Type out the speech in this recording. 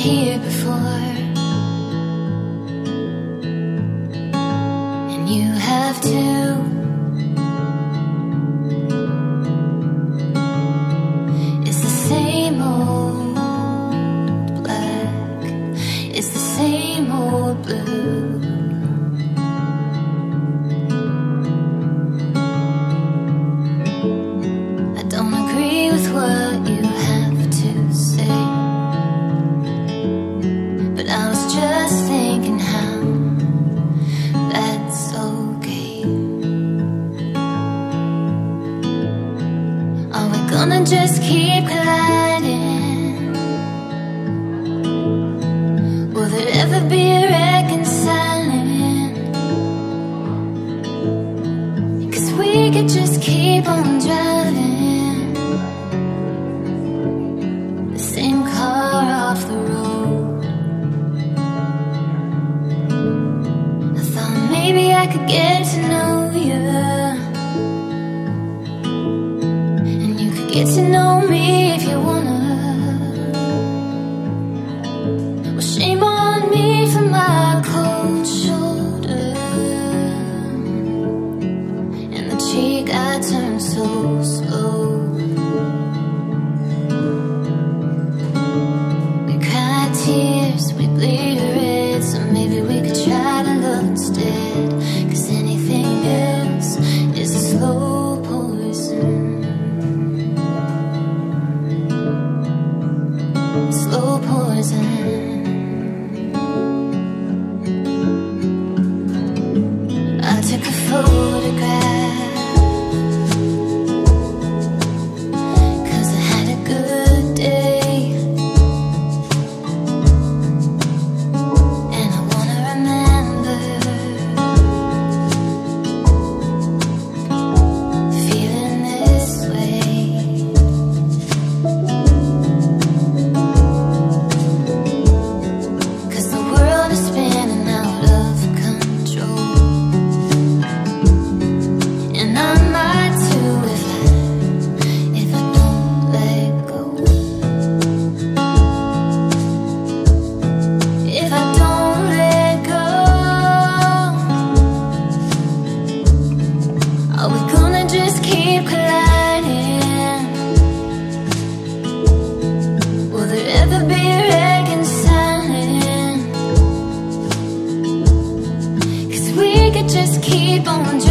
here before, and you have too. It's the same old black, it's the same old blue. I don't agree with what you have to say, but I was just thinking how that's okay. Are we gonna just keep colliding? Will there ever be a reconciling? 'Cause we could just keep on driving the same car off the road. I thought maybe I could get to know you, and you could get to know me if you wanna. Well, shame on me for my cold shoulder and the cheek I turned so slow. We cried tears, we bleed red, so maybe we could try to love instead. 'Cause anything else is a slow poison. Slow poison. I took a photograph 'cause I had a good day, and I wanna remember feeling this way. 'Cause the world is spinning out of control, and I might too if I don't let go. If I don't let go, are we gonna just keep colliding? Will there ever be a reconciling? 'Cause we could just keep on